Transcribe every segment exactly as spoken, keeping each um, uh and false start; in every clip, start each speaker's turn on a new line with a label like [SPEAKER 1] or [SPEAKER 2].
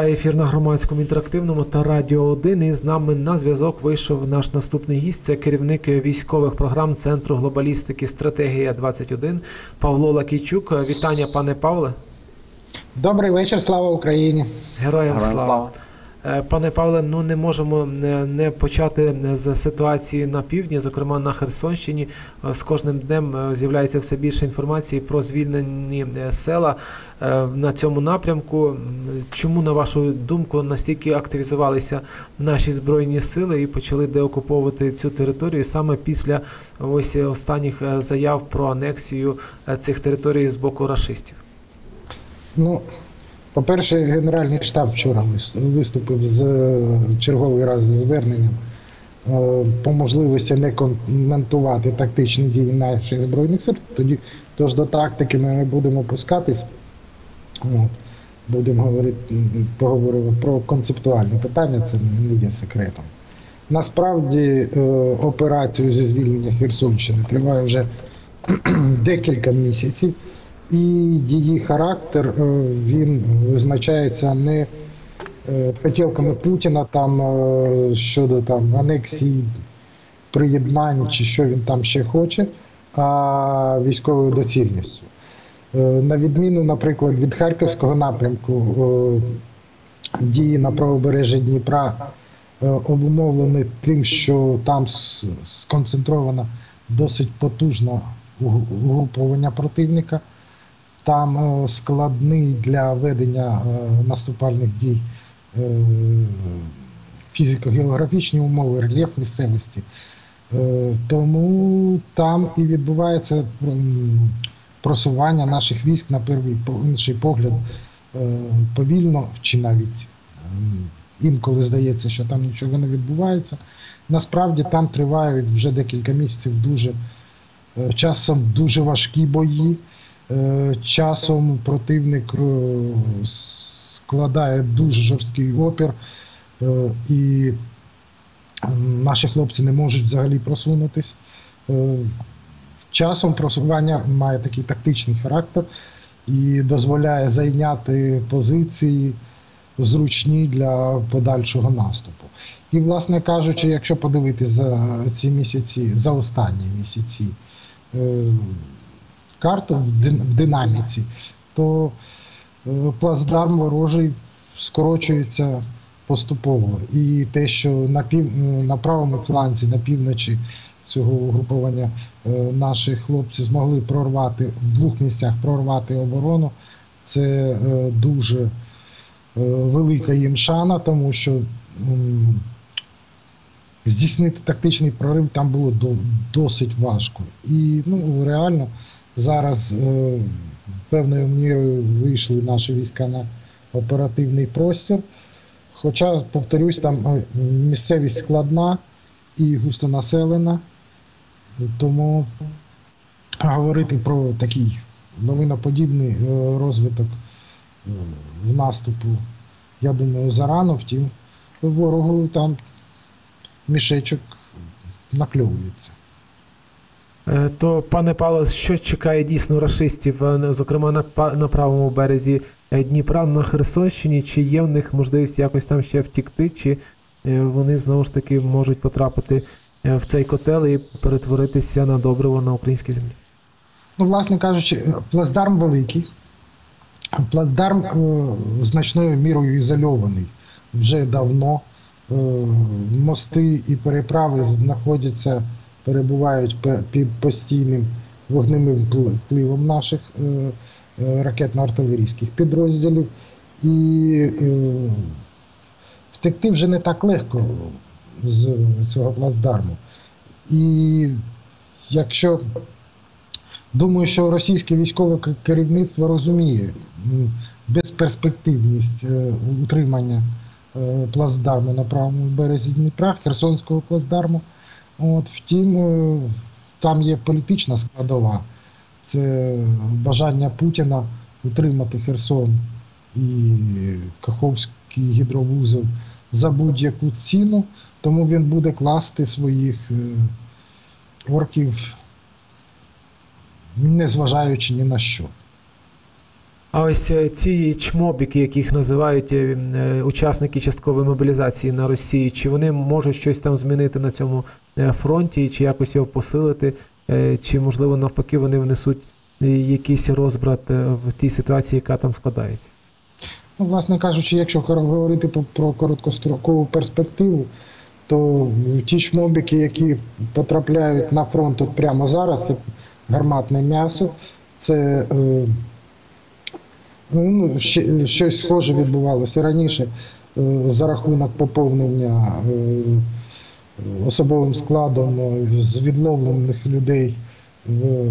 [SPEAKER 1] Триває ефір на Громадському інтерактивному та Радіо один, і з нами на зв'язок вийшов наш наступний гість. Це керівник військових програм Центру глобалістики «Стратегія двадцять один» Павло Лакійчук. Вітання, пане Павле.
[SPEAKER 2] Добрий вечір, слава Україні.
[SPEAKER 1] Героям слава. слава. Пане Павле, ну не можемо не почати з ситуації на півдні, зокрема на Херсонщині. З кожним днем з'являється все більше інформації про звільнені села на цьому напрямку. Чому, на вашу думку, настільки активізувалися наші Збройні сили і почали деокуповувати цю територію саме після ось останніх заяв про анексію цих територій з боку рашистів?
[SPEAKER 2] Ну, по-перше, Генеральний штаб вчора виступив з черговий раз зі зверненням по можливості не коментувати тактичні дії наших Збройних сил. Тоді, тож до тактики ми не будемо пускатись. От. Будемо говорити, поговорити про концептуальні питання, це не є секретом. Насправді операцію зі звільнення Херсонщини триває вже декілька місяців. І її характер, він визначається не хотілками Путіна там щодо там анексії, приєднань чи що він там ще хоче, а військовою доцільністю. На відміну, наприклад, від Харківського напрямку, дії на правобережжі Дніпра обумовлені тим, що там сконцентровано досить потужне угруповання противника. Там складний для ведення наступальних дій фізико-географічні умови, рельєф місцевості. Тому там і відбувається просування наших військ на перший, інший погляд повільно, чи навіть інколи здається, що там нічого не відбувається. Насправді там тривають вже декілька місяців дуже, часом дуже важкі бої. Часом противник складає дуже жорсткий опір, і наші хлопці не можуть взагалі просунутись. Часом просування має такий тактичний характер і дозволяє зайняти позиції зручні для подальшого наступу. І, власне кажучи, якщо подивитися за ці місяці, за останні місяці, карту в динаміці, то плацдарм ворожий скорочується поступово. І те, що на, пів, на правому фланзі, на півночі цього угруповання наші хлопці змогли прорвати, в двох місцях прорвати оборону, це дуже велика їм шана, тому що здійснити тактичний прорив там було досить важко. І ну, реально зараз е, певною мірою вийшли наші війська на оперативний простір. Хоча, повторюсь, там місцевість складна і густонаселена, тому говорити про такий лавиноподібний розвиток в наступу, я думаю, зарано, втім, ворогу там мішечок накльовується.
[SPEAKER 1] То, пане Павло, що чекає дійсно рашистів, зокрема на, на правому березі Дніпра, на Херсонщині? Чи є в них можливість якось там ще втікти, чи вони знову ж таки можуть потрапити в цей котел і перетворитися на добриво на українській землі?
[SPEAKER 2] Ну, власне кажучи, плацдарм великий, плацдарм е, значною мірою ізольований вже давно. Е, мости і переправи знаходяться, перебувають під постійним вогневим впливом наших е, ракетно-артилерійських підрозділів. І е, втекти вже не так легко з цього плацдарму. І якщо, думаю, що російське військове керівництво розуміє безперспективність е, утримання е, плацдарму на правому березі Дніпра, Херсонського плацдарму. От, втім, е, там є політична складова. Це бажання Путіна утримати Херсон і Каховський гідровузол за будь-яку ціну, тому він буде класти своїх е, орків, незважаючи ні на що.
[SPEAKER 1] А ось е, ці чмобіки, яких називають е, е, учасники часткової мобілізації на Росії, чи вони можуть щось там змінити на цьому е, фронті, чи якось його посилити, е, чи, можливо, навпаки, вони внесуть е, якийсь розбрат е, в тій ситуації, яка там складається?
[SPEAKER 2] Ну, власне кажучи, якщо говорити про, про короткострокову перспективу, то ті шмобіки, які потрапляють на фронт от прямо зараз, це гарматне м'ясо, це е, ну, ще, щось схоже відбувалося раніше е, за рахунок поповнення е, особовим складом з відловлених людей в,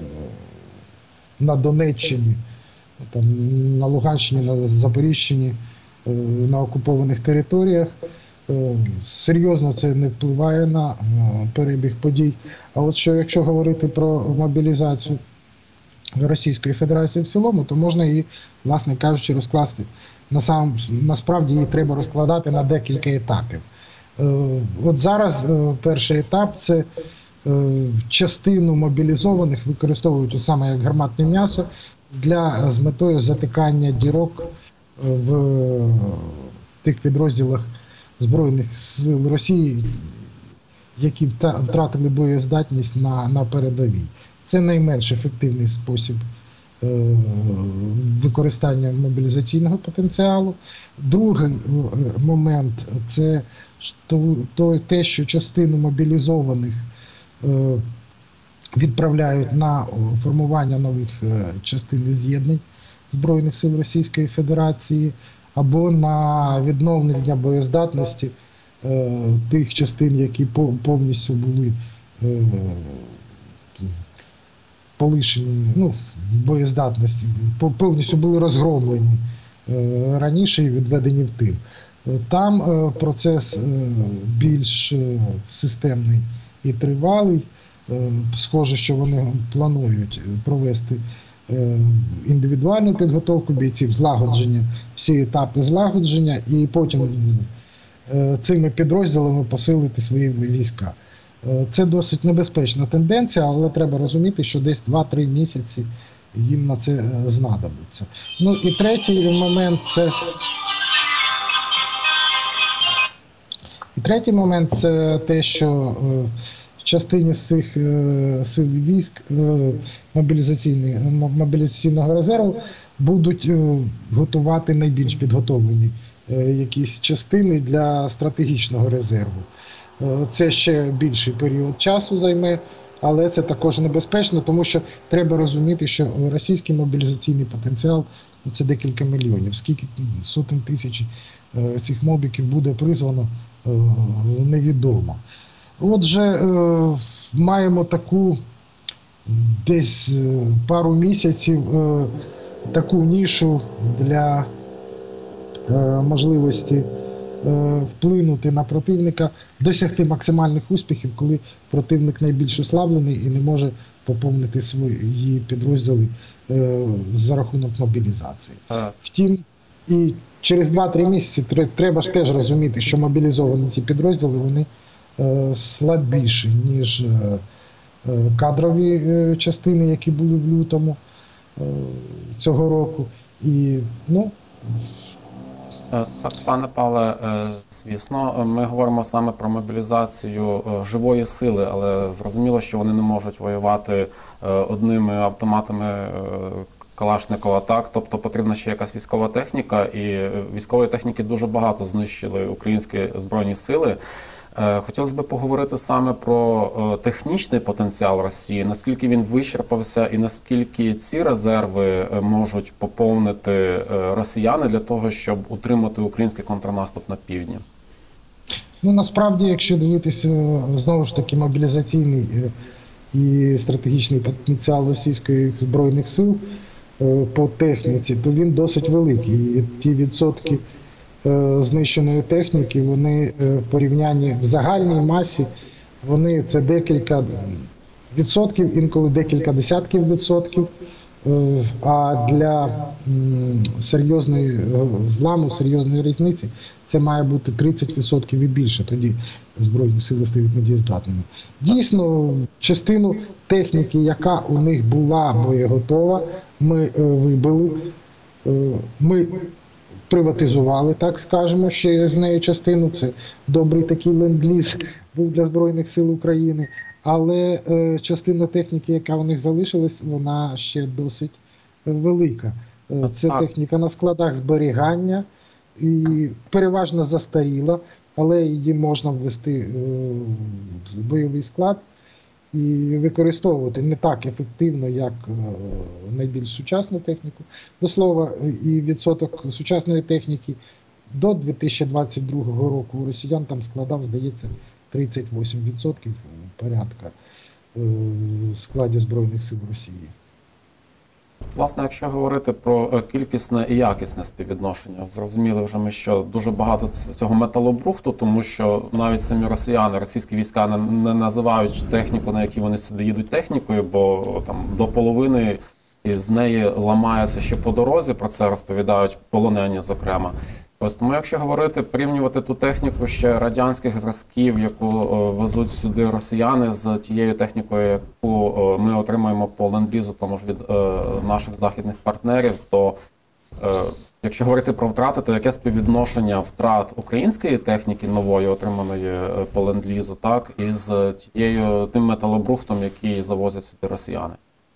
[SPEAKER 2] на Донеччині, там, на Луганщині, на Запоріжчині, е, на окупованих територіях. Серйозно це не впливає на перебіг подій. А от що якщо говорити про мобілізацію Російської Федерації в цілому, то можна її, власне кажучи, розкласти. Насам, насправді її треба розкладати на декілька етапів. От зараз перший етап – це частину мобілізованих використовують саме як гарматне м'ясо для, з метою затикання дірок в тих підрозділах Збройних сил Росії, які втратили боєздатність на, на передовій. Це найменш ефективний спосіб е, використання мобілізаційного потенціалу. Другий момент – це то, то, те, що частину мобілізованих е, відправляють на формування нових е, частин і з'єднань Збройних сил Російської Федерації, або на відновлення боєздатності е, тих частин, які повністю були е, полишені, ну, боєздатності, повністю були розгромлені е, раніше і відведені в тил. Там е, процес е, більш е, системний і тривалий. Е, схоже, що вони планують провести індивідуальну підготовку бійців, злагодження, всі етапи злагодження, і потім цими підрозділами посилити свої війська. Це досить небезпечна тенденція, але треба розуміти, що десь два-три місяці їм на це знадобиться. Ну і третій момент це і третій момент це те, що частині з цих е, сил і військ е, мобілізаційного резерву будуть е, готувати найбільш підготовлені е, якісь частини для стратегічного резерву. Е, це ще більший період часу займе, але це також небезпечно, тому що треба розуміти, що російський мобілізаційний потенціал – це декілька мільйонів. Скільки сотень тисяч е, цих мобіків буде призвано, е, невідомо. Отже, маємо таку десь пару місяців таку нішу для можливості вплинути на противника, досягти максимальних успіхів, коли противник найбільш ослаблений і не може поповнити свої підрозділи за рахунок мобілізації. Втім, і через два-три місяці треба ж теж розуміти, що мобілізовані ці підрозділи, вони слабіші, ніж кадрові частини, які були в лютому цього року. І, ну...
[SPEAKER 3] Пане Павле, звісно, ми говоримо саме про мобілізацію живої сили, але зрозуміло, що вони не можуть воювати одними автоматами Калашникова, так, тобто потрібна ще якась військова техніка, і військової техніки дуже багато знищили українські Збройні сили. Хотілося б поговорити саме про технічний потенціал Росії, наскільки він вичерпався і наскільки ці резерви можуть поповнити росіяни для того, щоб утримати український контрнаступ на півдні.
[SPEAKER 2] Ну, насправді, якщо дивитися, знову ж таки, мобілізаційний і стратегічний потенціал російських Збройних сил по техніці, то він досить великий. І ті відсотки знищеної техніки, вони в порівнянні в загальній масі, вони це декілька відсотків, інколи декілька десятків відсотків. А для серйозної зламу, серйозної різниці, це має бути тридцять відсотків і більше, тоді Збройні сили стають недієздатними. Дійсно, частину техніки, яка у них була боєготова, ми вибили Е, Ми приватизували, так скажемо, ще з нею частину. Це добрий такий ленд-ліз був для Збройних сил України. Але е, частина техніки, яка у них залишилась, вона ще досить велика. Е, Це
[SPEAKER 3] Так.
[SPEAKER 2] техніка на складах зберігання і переважно застаріла, але її можна ввести е, в бойовий склад і використовувати не так ефективно, як е, найбільш сучасну техніку. До слова, і відсоток сучасної техніки до дві тисячі двадцять другого року у росіян там складав, здається, тридцять вісім відсотків порядка е, в складі Збройних сил Росії.
[SPEAKER 3] Власне, якщо говорити про е, кількісне і якісне співвідношення, зрозуміли вже ми, що дуже багато ц- цього металобрухту, тому що навіть самі росіяни, російські війська не, не називають техніку, на якій вони сюди їдуть технікою, бо там до половини із неї ламається ще по дорозі, про це розповідають полонені, зокрема. Ось тому, якщо говорити, порівнювати ту техніку ще радянських зразків, яку е, везуть сюди росіяни, з тією технікою, яку е, ми отримуємо по ленд-лізу, тому ж від е, наших західних партнерів, то е, якщо говорити про втрати, то яке співвідношення втрат української техніки нової, отриманої е, по ленд-лізу, так, із тією тим металобрухтом, який завозять сюди росіяни?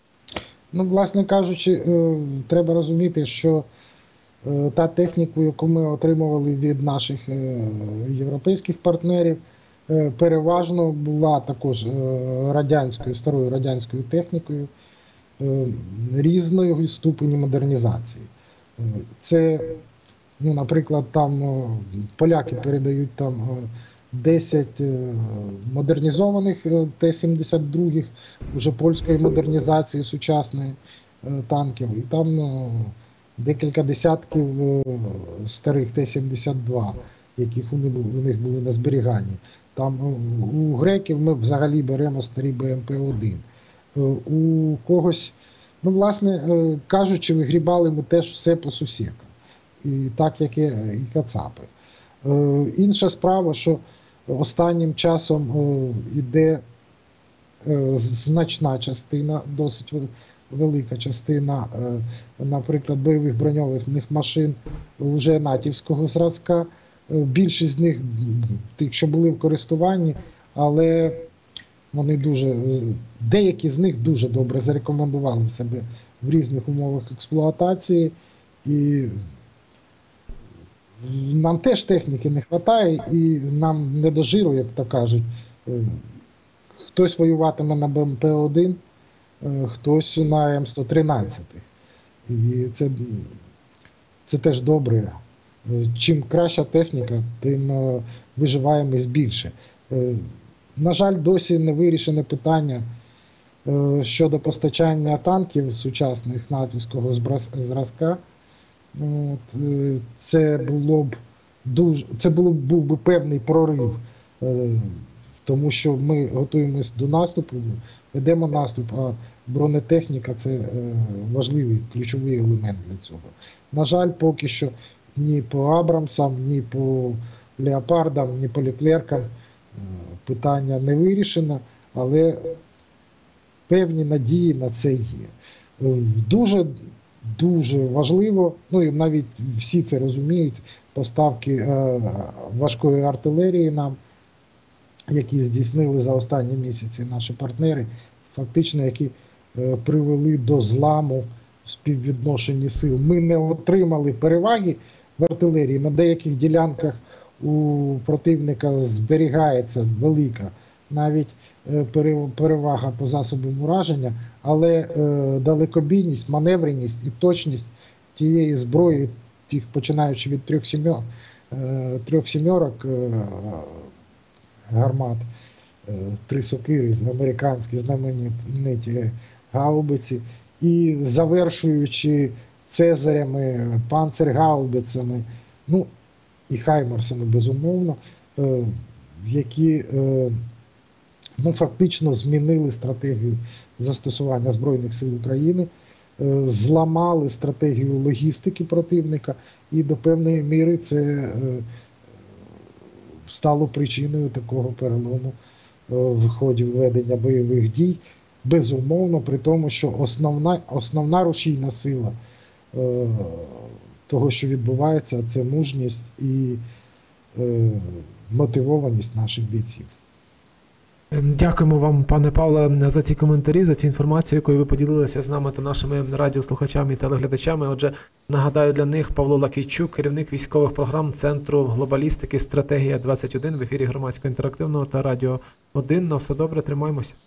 [SPEAKER 2] Ну, власне кажучи, е, треба розуміти, що е, та техніку, яку ми отримували від наших е, європейських партнерів, е, переважно була також е, радянською, старою радянською технікою е, різної ступені модернізації. Е, Це, ну, наприклад, там е, поляки передають там е, десять е, модернізованих е, Т сімдесят два, вже польської модернізації сучасної е, танків, і там е, декілька десятків е, старих Т сімдесят два, яких у них бу- у них були на зберіганні. Там е, у греків ми взагалі беремо старі Б М П один. Е, У когось, ну, власне е, кажучи, вигрібали ми теж все по сусікам. І так, як і, і кацапи. Е, Інша справа, що останнім часом е, іде е, значна частина, досить вел- велика частина, е, наприклад, бойових броньованих машин вже натівського зразка. Е, Більшість з них, м, тих, що були в користуванні, але вони дуже, е, деякі з них дуже добре зарекомендували себе в різних умовах експлуатації. І нам теж техніки не вистачає, і нам не до жиру, як то кажуть. Е, Хтось воюватиме на Б М П один, е, хтось на М сто тринадцять. І це, це теж добре. Е, Чим краща техніка, тим е, виживаємось більше. Е, На жаль, досі не вирішене питання е, щодо постачання танків сучасних натівського збраз- зразка. От, е, це було б дуже, це було б був би певний прорив, е, тому що ми готуємось до наступу, ведемо наступ, а бронетехніка це е, важливий ключовий елемент для цього. На жаль, поки що ні по Абрамсам, ні по Леопардам, ні по Леклеркам е, питання не вирішено, але певні надії на це є. Е, Дуже Дуже важливо, ну і навіть всі це розуміють, поставки е, важкої артилерії нам, які здійснили за останні місяці наші партнери, фактично, які е, привели до зламу в співвідношенні сил. Ми не отримали переваги в артилерії. На деяких ділянках у противника зберігається велика навіть е, пере- перевага по засобам ураження, але е, далекобійність, маневреність і точність тієї зброї, тих, починаючи від трьох сімьо- е, трьох сімьорок е, гармат, е, три сокири, американські знамениті гаубиці, і завершуючи цезарями, панцергаубицями, ну і хаймерсами, безумовно, е, які е, ну, фактично змінили стратегію застосування Збройних сил України, е, зламали стратегію логістики противника, і до певної міри це е, стало причиною такого перелому е, в ході ведення бойових дій. Безумовно, при тому, що основна, основна рушійна сила е, того, що відбувається, це мужність і е, мотивованість наших бійців.
[SPEAKER 1] Дякуємо вам, пане Павле, за ці коментарі, за цю інформацію, якою ви поділилися з нами та нашими радіослухачами і телеглядачами. Отже, нагадаю для них Павло Лакійчук, керівник військових програм Центру глобалістики «Стратегія двадцять один» в ефірі Громадського інтерактивного та Радіо один. На все добре, тримаємося.